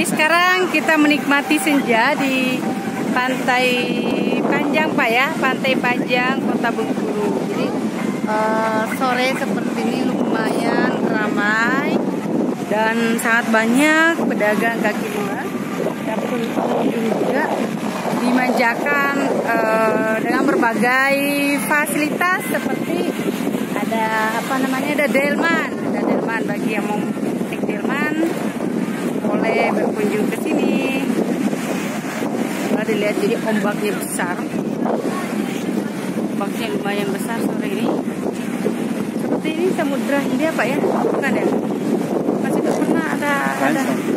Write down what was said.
Ini sekarang kita menikmati senja di Pantai Panjang, Pak ya, Pantai Panjang, Kota Bengkulu. Jadi sore seperti ini lumayan ramai dan sangat banyak pedagang kaki lima dan pengunjung juga dimanjakan dengan berbagai fasilitas seperti ada ada delman bagi yang mau naik delman boleh berkunjung ke sini. Kalau dilihat jadi ombaknya besar, ombaknya lumayan besar sore ini. Seperti ini Samudra Hindia Pak ya, bukan ya? Masih pernah ada